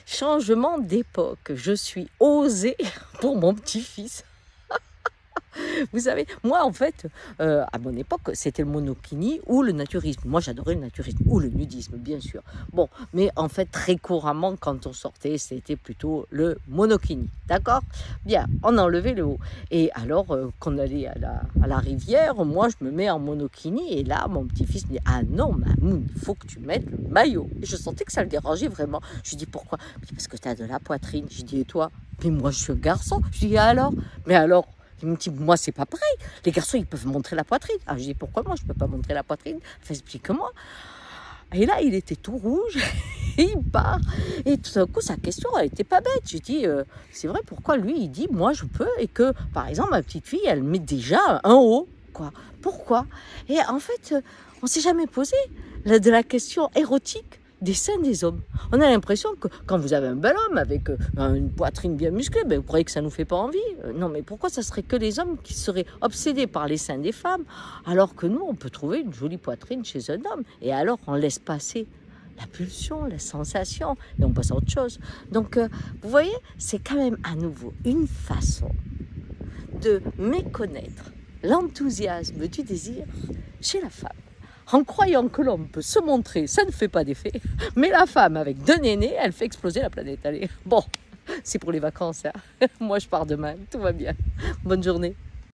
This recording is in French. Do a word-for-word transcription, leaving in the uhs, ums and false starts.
Changement d'époque. Je suis osée pour mon petit-fils. Vous savez, moi en fait, euh, à mon époque, c'était le monokini ou le naturisme. Moi j'adorais le naturisme ou le nudisme, bien sûr. Bon, mais en fait, très couramment, quand on sortait, c'était plutôt le monokini. D'accord? Bien, on enlevait le haut. Et alors, euh, qu'on allait à la, à la rivière, moi je me mets en monokini. Et là, mon petit-fils me dit: ah non, Mamoun, il faut que tu mettes le maillot. Et je sentais que ça le dérangeait vraiment. Je lui dis: pourquoi? Il me dit: parce que tu as de la poitrine. Je lui dis: et toi? Puis moi je suis un garçon. Je lui dis: alors? Mais alors? Il me dit: moi, c'est pas pareil. Les garçons, ils peuvent montrer la poitrine. Ah, je dis: pourquoi moi, je peux pas montrer la poitrine? Enfin, explique-moi. Et là, il était tout rouge. Et il part. Et tout d'un coup, sa question, elle était pas bête. J'ai dit: euh, c'est vrai, pourquoi lui, il dit: moi, je peux. Et que, par exemple, ma petite fille, elle met déjà un haut. Quoi? Pourquoi? Et en fait, on s'est jamais posé la, de la question érotique des seins des hommes. On a l'impression que quand vous avez un bel homme avec euh, une poitrine bien musclée, ben, vous croyez que ça nous fait pas envie? euh, Non, mais pourquoi ça serait que les hommes qui seraient obsédés par les seins des femmes, alors que nous, on peut trouver une jolie poitrine chez un homme? Et alors, on laisse passer la pulsion, la sensation, et on passe à autre chose. Donc, euh, vous voyez, c'est quand même à nouveau une façon de méconnaître l'enthousiasme du désir chez la femme. En croyant que l'homme peut se montrer, ça ne fait pas d'effet. Mais la femme, avec deux nénés, elle fait exploser la planète. Allez, bon, c'est pour les vacances, hein. Moi, je pars demain, tout va bien. Bonne journée.